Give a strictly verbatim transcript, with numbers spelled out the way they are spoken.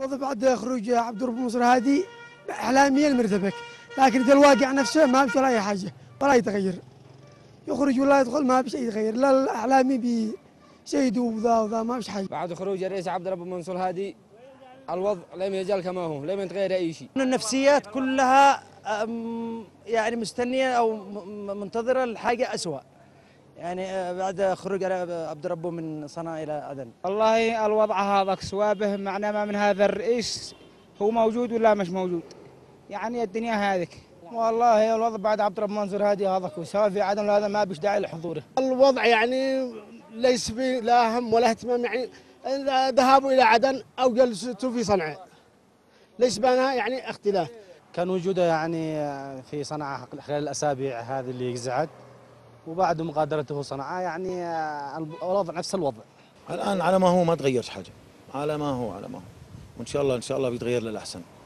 الوضع بعد خروج عبد الرب منصور هادي اعلاميا مرتبك، لكن في الواقع نفسه ما فيش ولا اي حاجه ولا يتغير. يخرج ولا يدخل ما فيش اي تغير، لا الاعلامي بيسيدوا وذا وذا ما فيش حاجه. بعد خروج الرئيس عبد الرب منصور هادي الوضع لم يزال كما هو، لم يتغير اي شيء. النفسيات كلها يعني مستنيه او منتظره الحاجه اسوء، يعني بعد خروج عبد ربه من صنعاء الى عدن. والله الوضع هذا سوابه معناه ما من هذا الرئيس هو موجود ولا مش موجود، يعني الدنيا هذيك. والله الوضع بعد عبد رب منصور هادي هذا سواء في عدن ولا هذا ما بيش داعي لحضوره. الوضع يعني ليس به لا هم ولا اهتمام، يعني ذهابوا الى عدن او جلسوا في صنعاء ليس بينها يعني اختلاف. كان وجوده يعني في صنعاء خلال الاسابيع هذه اللي جزعت، وبعد مغادرته صنعاء يعني الوضع نفس الوضع. الان على ما هو ما تغيرش حاجه، على ما هو على ما هو، وان شاء الله ان شاء الله بيتغير للاحسن.